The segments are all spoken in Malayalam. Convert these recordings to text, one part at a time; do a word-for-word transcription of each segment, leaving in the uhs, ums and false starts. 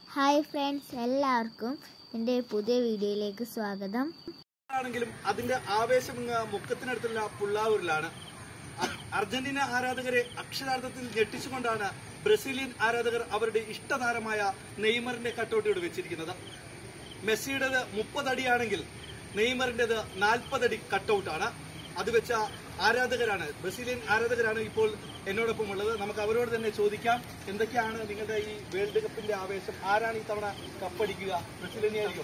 ഹായ് ഫ്രണ്ട്സ്, എല്ലാവർക്കും എൻ്റെ പുതിയ വീഡിയോയിലേക്ക് സ്വാഗതം. ആണെങ്കിലും അതിന്റെ ആവേശം മുക്കത്തിനടുത്തുള്ള പുള്ളാവൂരിലാണ്. അർജന്റീന ആരാധകരെ അക്ഷരാർത്ഥത്തിൽ ഞെട്ടിച്ചുകൊണ്ടാണ് ബ്രസീലിയൻ ആരാധകർ അവരുടെ ഇഷ്ടതാരമായ നെയ്മറിന്റെ കട്ടൗട്ട് വെച്ചിരിക്കുന്നത്. മെസ്സിയുടേത് മുപ്പതടിയാണെങ്കിൽ നെയ്മറിന്റേത് നാൽപ്പതടി കട്ടൗട്ടാണ്. അത് വെച്ച ആരാധകരാണ്, ബ്രസീലിയൻ ആരാധകരാണ് ഇപ്പോൾ എന്നോടൊപ്പം ഉള്ളത്. നമുക്ക് അവരോട് തന്നെ ചോദിക്കാം, എന്തൊക്കെയാണ് നിങ്ങളുടെ ഈ വേൾഡ് കപ്പിന്റെ ആവേശം? ആരാണ് ഈ തവണ കപ്പടിക്കുക? ബ്രസീൽ തന്നെയായിരിക്കും.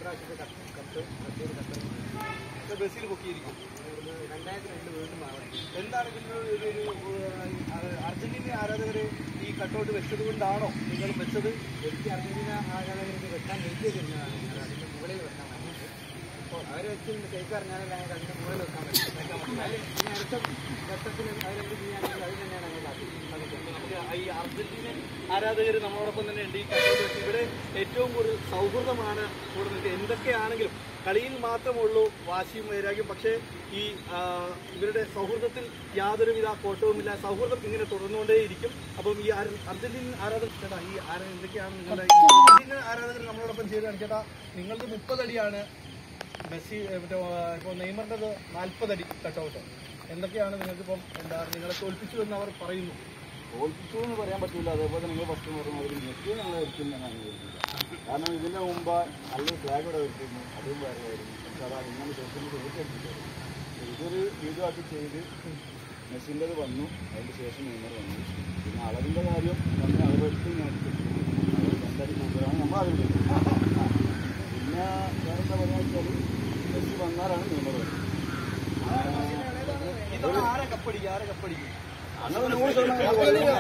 ബ്രസീൽ പൊക്കിയിരിക്കും. എന്താണെങ്കിലും അർജന്റീന ആരാധകരെ ഈ കട്ടൗട്ട് വെച്ചത് കൊണ്ടാണോ നിങ്ങൾ വെച്ചത്? എനിക്ക് അർജന്റീന ആരാധകർക്ക് വെക്കാൻ വലിയ തന്നെയാണ് അതിന്റെ മുകളിൽ വെക്കാൻ വേണ്ടിയിട്ട്. അപ്പോൾ അവർ വെച്ച് ശരിക്കും അറിഞ്ഞാൽ അതിന്റെ മുകളിൽ വെക്കാൻ പറ്റും. ഇനി അടുത്ത ഘട്ടത്തിൽ അവരെന്ത് ചെയ്യുകയാണെങ്കിൽ അത് തന്നെയാണ് ഞങ്ങൾ നമുക്ക് ഈ അർജന്റീനൻ ആരാധകർ നമ്മളോടൊപ്പം തന്നെ ഉണ്ട്. ഈ കട്ടൗട്ട് വെച്ച് ഇവിടെ ഏറ്റവും കൂടുതൽ സൗഹൃദമാണ് കൂടുതൽ. എന്തൊക്കെയാണെങ്കിലും കളിയിൽ മാത്രമുള്ളൂ വാശിയും വൈരാഗ്യം. പക്ഷേ ഈ ഇവരുടെ സൗഹൃദത്തിൽ യാതൊരുവിധ കോട്ടവുമില്ല. സൗഹൃദം ഇങ്ങനെ തുടർന്നുകൊണ്ടേയിരിക്കും. അപ്പം ഈ അർജന്റീനൻ ആരാധകർ ചേട്ടാ, ഈ ആരാ എന്തൊക്കെയാണ് നിങ്ങളുടെ അർജന്റീനൻ ആരാധകർ നമ്മളോടൊപ്പം ചെയ്തതാണ് ചേട്ടാ? നിങ്ങൾക്ക് മുപ്പതടിയാണ്, മെസ്സി മറ്റേ ഇപ്പോൾ നെയ്മറിൻ്റെത് നാൽപ്പതടി കട്ടൗട്ട്. എന്തൊക്കെയാണ് നിങ്ങൾക്കിപ്പം എന്താ നിങ്ങളെ തോൽപ്പിച്ചു എന്ന് അവർ പറയുന്നു? തോൽപ്പിച്ചു എന്ന് പറയാൻ പറ്റില്ല. അതേപോലെ നിങ്ങൾ ഫസ്റ്റ് പറയുന്ന ഒരു നെറ്റ് ഞങ്ങൾ എടുക്കുന്നതാണ് വിചാരിക്കില്ല. കാരണം ഇതിൻ്റെ മുമ്പ് നല്ലൊരു ഫ്ലാഗ് ഇവിടെ വെച്ചിരുന്നു, അതും വേറെയായിരുന്നു. പക്ഷെ അതാ ഇങ്ങനെ സോഷ്യൽ മീഡിയ ഏറ്റെടുത്തിട്ടുണ്ട്. ഇതൊരു വീഡിയോ ആക്കി ചെയ്ത് മെസ്സിൻ്റെത് വന്നു, അതിന് ശേഷം നെയ്മർ വന്നു. പിന്നെ അളവിൻ്റെ കാര്യം നമ്മൾ അളവെടുത്ത് നോക്കി രണ്ടടി കൂടുതലാണ് നമ്മൾ അളവിൽ. പിന്നെ വേറെന്താ പറയുക വെച്ചാൽ മെസ്സി വന്നാലാണ് നെയ്മർ വരുന്നത്. ഇതാണ് ആരെ കപ്പടിക്കും ആരെ കപ്പടിക്കും അങ്ങനെ നൂറ് ശതമാനം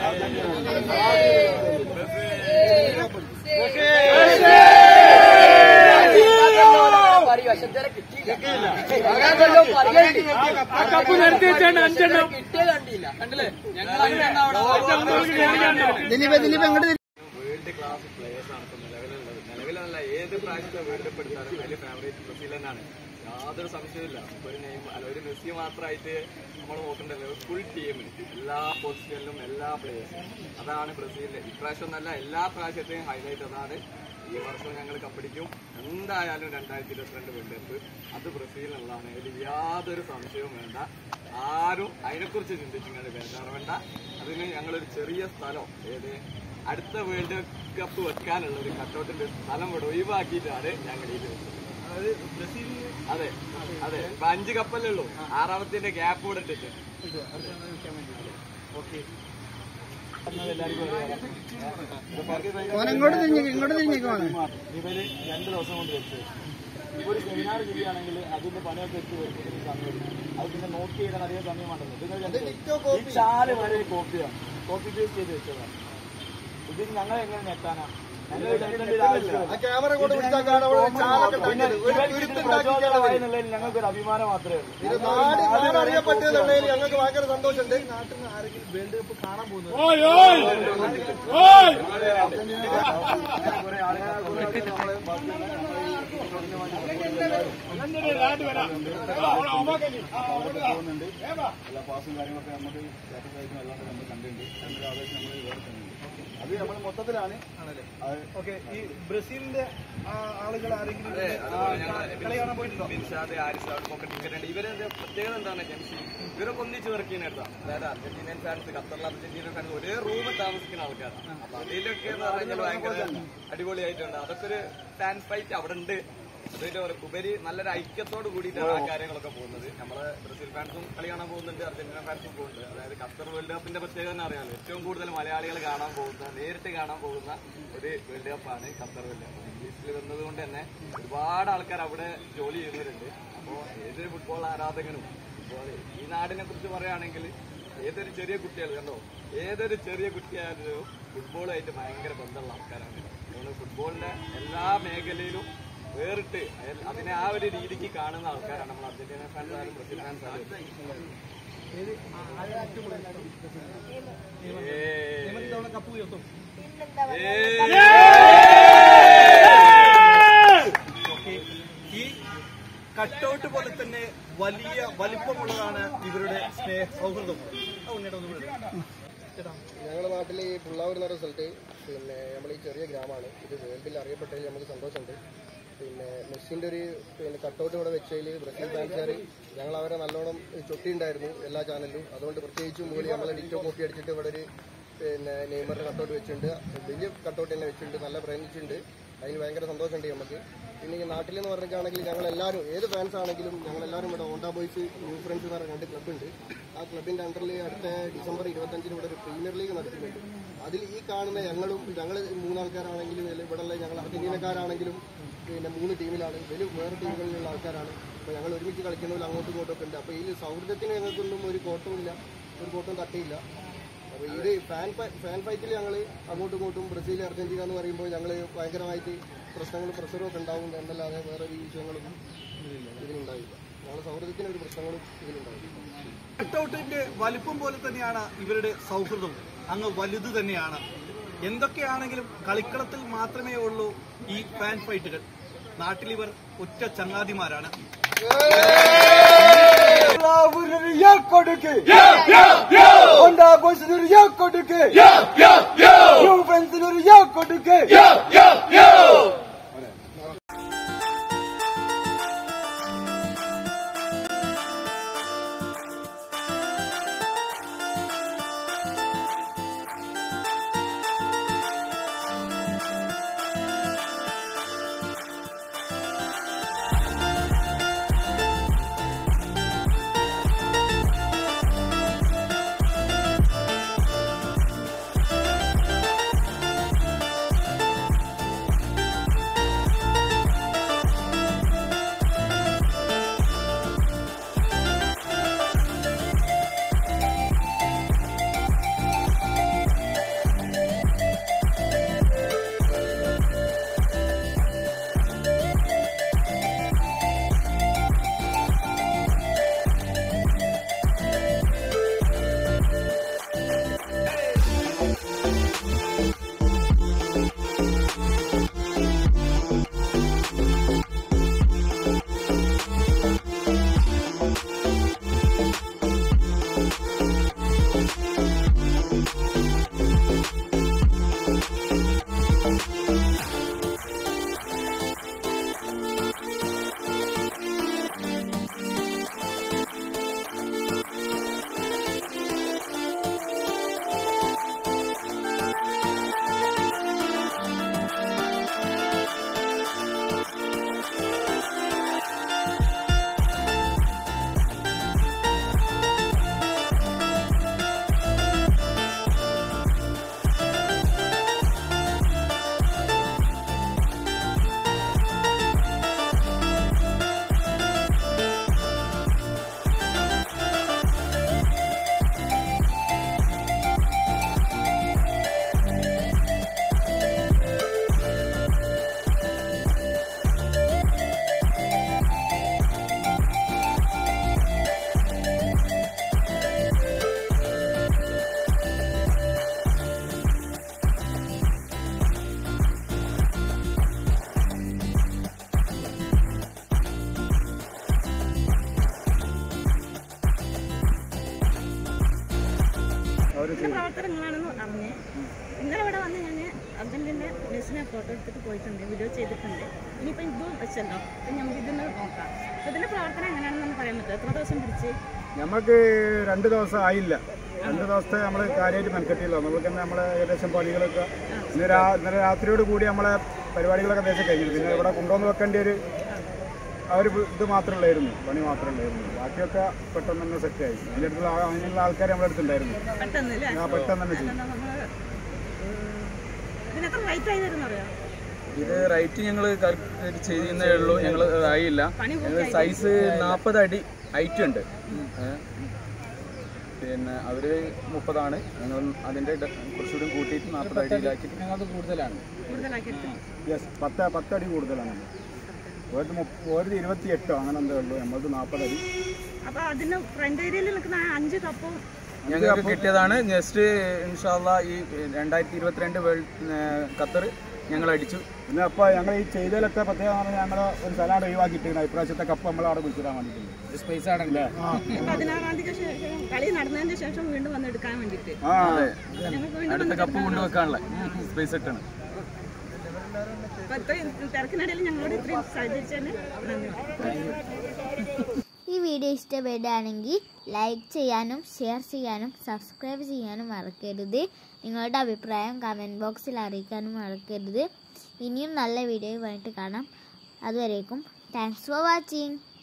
വേൾഡ് ക്ലാസ് പ്ലേയേഴ്സ് ആണ് ഇപ്പോൾ നിലവിലുള്ളത്. നിലവിലല്ല, ഏത് പ്രാവശ്യത്തെ വേൾഡ് കപ്പ് എടുത്താലും അതിൽ ഫേവറേറ്റ് ബ്രസീൽ തന്നെയാണ്. യാതൊരു സംശയമില്ല. ഒരു നെയ്മ അല്ല ഒരു മെസ്സി മാത്രമായിട്ട് നമ്മൾ നോക്കണ്ടല്ലോ. ഫുൾ ടീം, എല്ലാ പൊസിഷനിലും എല്ലാ പ്ലേയേഴ്സും. അതാണ് ബ്രസീലിന്റെ ഇപ്രാവശ്യം എന്നല്ല, എല്ലാ പ്രാവശ്യത്തെയും ഹൈലൈറ്റ് അതാണ്. ഈ വർഷം ഞങ്ങൾ കപ്പടിക്കും എന്തായാലും. രണ്ടായിരത്തി ഇരുപത്തിരണ്ട് വേൾഡ് കപ്പ് അത് ബ്രസീലിനുള്ളതാണ്. അതിൽ യാതൊരു സംശയവും വേണ്ട. ആരും അതിനെക്കുറിച്ച് ചിന്തിച്ചിങ്ങനെ ബേജാറ് വേണ്ട. അതിന് ഞങ്ങളൊരു ചെറിയ സ്ഥലം, ഏത് അടുത്ത വേൾഡ് കപ്പ് വെക്കാനുള്ള ഒരു കട്ടൗട്ടിന്റെ സ്ഥലം ഇവിടെ ഒഴിവാക്കിയിട്ടാണ് ഞങ്ങൾ ഈ വെച്ചത്. അതെ അതെ, ഇപ്പൊ അഞ്ച് കപ്പല്ലേ ഉള്ളൂ. ആറാമത്തിന്റെ ഗ്യാപ്പ് കൂടെ ഇട്ടിട്ട് ഓക്കെ. ഇവര് രണ്ട് ദിവസം കൊണ്ട് വെച്ച് ഒരു സെമിനാർ ചെയ്യുകയാണെങ്കിൽ അതിന്റെ പണിയൊക്കെ എത്തി വരുന്നതിന് സമയം എടുക്കും. അത് പിന്നെ നോട്ട് ചെയ്താൽ അധികം സമയമാണല്ലോ. ഇത് ചാല് വരെ കോപ്പിയാണ്, കോപ്പി പേസ്റ്റ് ചെയ്ത് വെച്ചതാണ്. ഇതിന് ഞങ്ങൾ എങ്ങനെ നെട്ടാനാ? ഞങ്ങൾക്കൊരു അഭിമാനം മാത്രമേ ഉള്ളൂ. അറിയപ്പെട്ടതെന്നുണ്ടെങ്കിൽ ഞങ്ങൾക്ക് ഭയങ്കര സന്തോഷമുണ്ട്. നാട്ടിൽ നിന്ന് ആരെങ്കിലും വേൾഡ് കപ്പ് കാണാൻ പോകുന്നത് പോകുന്നുണ്ട്. എല്ലാ പാസും കാര്യങ്ങളൊക്കെ നമുക്ക് എല്ലാം നമ്മൾ കണ്ടിട്ടുണ്ട്. അതിന്റെ ആവേശം നമ്മൾ വേറെ തന്നെ അത് നമ്മൾ മൊത്തത്തിലാണ് ആണല്ലേ. ഓക്കെ. ഈ ബ്രസീലിന്റെ ആളുകൾ ആരെങ്കിലും കളി കാണാൻ പോയിട്ടുണ്ടോ? ഇവരെ പ്രത്യേകത എന്താണ്? ജംഷി ഇവരൊക്കെ ഒന്നിച്ച് വർക്ക് ചെയ്യുന്ന എടുത്താണ്. അതായത് അർജന്റീനൻ ഫാൻസ്, ഖത്തറിലെ അർജന്റീനൻ ഫാൻസ് ഒരേ റൂമിൽ താമസിക്കുന്ന ആൾക്കാരാണ്. അപ്പൊ അതിലൊക്കെ എന്ന് പറഞ്ഞാൽ ഭയങ്കര അടിപൊളിയായിട്ടുണ്ട്. അതൊക്കെ ഒരു ഫാൻ ഫൈറ്റ് അവിടെ ഉണ്ട്. അതിന്റെ ഉപരി നല്ലൊരു ഐക്യത്തോട് കൂടിയിട്ടാണ് ആ കാര്യങ്ങളൊക്കെ പോകുന്നത്. നമ്മള് ബ്രസീൽ ഫാൻസും കളി കാണാൻ പോകുന്നുണ്ട്, അർജന്റീന ഫാൻസും പോകുന്നുണ്ട്. അതായത് ഖത്തർ വേൾഡ് കപ്പിന്റെ പ്രത്യേകത തന്നെ അറിയാമല്ലോ. ഏറ്റവും കൂടുതൽ മലയാളികൾ കാണാൻ പോകുന്ന, നേരിട്ട് കാണാൻ പോകുന്ന ഒരു വേൾഡ് കപ്പാണ് ഖത്തർ വേൾഡ് കപ്പ്. ഇംഗ്ലീഷിൽ വന്നത് കൊണ്ട് തന്നെ ഒരുപാട് ആൾക്കാർ അവിടെ ജോലി ചെയ്യുന്നവരുണ്ട്. അപ്പോൾ ഏതൊരു ഫുട്ബോൾ ആരാധകനും ഈ നാടിനെ കുറിച്ച് പറയുകയാണെങ്കിൽ ഏതൊരു ചെറിയ കുട്ടികൾ കണ്ടോ, ഏതൊരു ചെറിയ കുട്ടിയായാലും ഫുട്ബോളുമായിട്ട് ഭയങ്കര ബന്ധമുള്ള ആൾക്കാരാണ്. അതുകൊണ്ട് ഫുട്ബോളിന്റെ എല്ലാ മേഖലയിലും വേറിട്ട് അതിനെ ആ ഒരു രീതിക്ക് കാണുന്ന ആൾക്കാരാണ് നമ്മൾ അർജന്റീന ഫാൻസ് ആയാലും ബ്രസീൽ ഫാൻസ് ആയാലും. കപ്പ് ഉയർത്തും. ഈ കട്ടൗട്ട് പോലെ തന്നെ വലിയ വലിപ്പമുള്ളതാണ് ഇവരുടെ സ്നേഹ സൗഹൃദം. ഞങ്ങളുടെ നാട്ടിൽ ഈ പുള്ളാവൂർ എന്ന് പറയുന്ന സ്ഥലത്ത് പിന്നെ നമ്മൾ ഈ ചെറിയ ഗ്രാമമാണ്. ഇത് വേൾഡിൽ അറിയപ്പെട്ടതിൽ നമുക്ക് സന്തോഷമുണ്ട്. പിന്നെ മെസ്സിൻ്റെ ഒരു പിന്നെ കട്ടൗട്ട് ഇവിടെ വെച്ചതിൽ ബ്രസീൽ ഫാൻസുകാർ ഞങ്ങൾ അവരെ നല്ലോണം ചൊട്ടിയുണ്ടായിരുന്നു എല്ലാ ചാനലിലും. അതുകൊണ്ട് പ്രത്യേകിച്ചും മൂലം നമ്മളെ ഡിറ്റോ കോപ്പി അടിച്ചിട്ട് ഇവിടെ ഒരു പിന്നെ നെയ്മറിൻ്റെ കട്ടൗട്ട് വെച്ചിട്ടുണ്ട്, വലിയ കട്ടൗട്ട് തന്നെ വെച്ചിട്ടുണ്ട്, നല്ല പ്രേമിച്ചിട്ടുണ്ട്. അതിന് ഭയങ്കര സന്തോഷമുണ്ട് നമുക്ക്. പിന്നെ ഈ നാട്ടിലെന്ന് പറഞ്ഞിട്ടാണെങ്കിൽ ഞങ്ങളെല്ലാവരും ഏത് ഫാൻസ് ആണെങ്കിലും ഞങ്ങളെല്ലാവരും ഇവിടെ ഹോണ്ട ബോയ്സ് ന്യൂ ഫ്രണ്ട്സ് എന്ന് പറഞ്ഞ രണ്ട് ക്ലബ്ബുണ്ട്. ആ ക്ലബിൻ്റെ അണ്ടറിൽ അടുത്ത ഡിസംബർ ഇരുപത്തഞ്ചിന് ഇവിടെ ഒരു പ്രീമിയർ ലീഗ് നടത്തുന്നുണ്ട്. അതിൽ ഈ കാണുന്ന ഞങ്ങളും ഞങ്ങൾ മൂന്നാൾക്കാരാണെങ്കിലും ഇവിടെയുള്ള ഞങ്ങൾ അർജന്റീനക്കാരാണെങ്കിലും പിന്നെ മൂന്ന് ടീമിലാണ്, വലിയ വേറെ ടീമുകളിലുള്ള ആൾക്കാരാണ്. അപ്പോൾ ഞങ്ങൾ ഒരുമിച്ച് കളിക്കുന്നതിൽ അങ്ങോട്ടും ഇങ്ങോട്ടും ഒക്കെ ഉണ്ട്. അപ്പോൾ ഈ സൗഹൃദത്തിന് ഞങ്ങൾക്കൊന്നും ഒരു കോട്ടവുമില്ല, ഒരു കോട്ടവും തട്ടിയില്ല. അപ്പോൾ ഇത് ഫാൻ ഫാൻ ഫൈറ്റിൽ ഞങ്ങൾ അങ്ങോട്ടും ഇങ്ങോട്ടും ബ്രസീൽ അർജന്റീന എന്ന് പറയുമ്പോൾ ഞങ്ങൾ ഭയങ്കരമായിട്ട് പ്രശ്നങ്ങളും പ്രഷറും ഒക്കെ ഉണ്ടാവും എന്നല്ലാതെ വേറെ ഈ വിഷയങ്ങളൊന്നും ഇതിലുണ്ടാവില്ല. ഞങ്ങളുടെ സൗഹൃദത്തിന് ഒരു പ്രശ്നങ്ങളും ഇതിലുണ്ടാവില്ല. കട്ടൗട്ടിന്റെ വലിപ്പം പോലെ തന്നെയാണ് ഇവരുടെ സൗഹൃദം, അങ്ങ് വലുത് തന്നെയാണ്. എന്തൊക്കെയാണെങ്കിലും കളിക്കളത്തിൽ മാത്രമേ ഉള്ളൂ ഈ ഫാൻ ഫൈറ്റുകൾ. നാട്ടിലിവർ ഒറ്റ ചങ്ങാതിമാരാണ്. പ്രവർത്തനങ്ങളാണെന്ന് അറിഞ്ഞ് ഇന്നലെ ഇവിടെ വന്ന് ഞാൻ അർജന്റീന മെസ്സിനെ ഫോട്ടോ എടുത്തിട്ട് പോയിട്ടുണ്ട്, വീഡിയോ ചെയ്തിട്ടുണ്ട്. ഇനിയിപ്പോൾ ഇതും വെച്ചല്ലോ, അപ്പം നമുക്ക് ഇതിന് നോക്കാം. അപ്പോൾ ഇതിൻ്റെ പ്രവർത്തനം എങ്ങനെയാണെന്ന് നമുക്ക് പറയാൻ പറ്റും. എത്ര ദിവസം പിടിച്ച്? നമുക്ക് രണ്ട് ദിവസം ആയില്ല, രണ്ട് ദിവസത്തെ നമ്മൾ കാര്യമായിട്ട് മെനക്കെട്ടില്ല. നമുക്ക് തന്നെ നമ്മളെ ഏകദേശം പണികളൊക്കെ ഇന്ന് രാ ഇന്നലെ രാത്രിയോട് കൂടി നമ്മളെ പരിപാടികളൊക്കെ ഏകദേശം കഴിഞ്ഞു. പിന്നെ ഇവിടെ കൊണ്ടുവന്ന് വെക്കേണ്ട ഒരു ആ ഒരു ഇത് മാത്രമേ ഉള്ളായിരുന്നു, പണി മാത്രമേ ഉള്ളായിരുന്നു. ബാക്കിയൊക്കെ പെട്ടെന്ന് തന്നെ സെറ്റായി. അതിൻ്റെ അടുത്തുള്ള അതിനുള്ള ആൾക്കാർ നമ്മുടെ അടുത്തുണ്ടായിരുന്നു. ആ പെട്ടെന്ന് തന്നെ ചെയ്യും. ഇത് റൈറ്റ് ഞങ്ങൾ ചെയ്യുന്നേ ഉള്ളൂ, ഞങ്ങൾ ആയില്ല. ഞങ്ങൾ സൈസ് നാൽപ്പത് അടി ഹൈറ്റ് ഉണ്ട്. പിന്നെ അവര് മുപ്പതാണ്, ഞങ്ങൾ അതിൻ്റെ കുറച്ചുകൂടി കൂട്ടിയിട്ട് നാൽപ്പത് അടിയിലാക്കിയിട്ട് ഞങ്ങൾക്ക് കൂടുതലാണ്. യെസ്, പത്ത് പത്തടി കൂടുതലാണ്. ഒരു ഒരു ഇരുപത്തി എട്ടോ അങ്ങനെ എന്തേ ഉള്ളൂ, നമ്മൾക്ക് നാൽപ്പത് അടി. അപ്പോൾ അതിന് ഫ്രണ്ട് ഏരിയയിൽ നിൽക്കുന്ന അഞ്ച് കപ്പും ഞങ്ങൾക്ക് കിട്ടിയതാണ്. നെക്സ്റ്റ് ഇൻഷാല്ലാ ഈ രണ്ടായിരത്തി ഇരുപത്തിരണ്ട് വേൾഡ് ഖത്തർ ഞങ്ങൾ അടിച്ചു. പിന്നെ അപ്പോൾ ഞങ്ങൾ ഈ ചെയ്തതിലൊക്കെ പ്രത്യേകം ഞങ്ങൾ ഒരു സ്ഥലമാണ് ഒഴിവാക്കിയിട്ടുണ്ട്. ഇപ്രാവശ്യത്തെ കപ്പ് നമ്മൾ അവിടെ വിളിച്ചിടാൻ വേണ്ടിയിട്ടുണ്ട്. സ്പേസ് ആണല്ലേ പതിനാറാം തീയതി ശേഷം കളി നടന്നതിന് ശേഷം വീണ്ടും വന്ന് എടുക്കാൻ വേണ്ടിയിട്ട് അടുത്ത കപ്പ് കൊണ്ടുവെക്കാനുള്ള സ്പേസ് ഇട്ടാണ്. അപ്പോൾ ഇത്രയും തിരക്കിനിടയിൽ ഞങ്ങളോട് ഇത്രയും സഹകരിച്ചതിന് നന്ദി. ഈ വീഡിയോ ഇഷ്ടപ്പെടുകയാണെങ്കിൽ ലൈക്ക് ചെയ്യാനും ഷെയർ ചെയ്യാനും സബ്സ്ക്രൈബ് ചെയ്യാനും മറക്കരുത്. നിങ്ങളുടെ അഭിപ്രായം കമൻറ്റ് ബോക്സിൽ അറിയിക്കാനും മറക്കരുത്. ഇനിയും നല്ല വീഡിയോയുമായിട്ട് കാണാം. അതുവരേക്കും താങ്ക്സ് ഫോർ വാച്ചിങ്.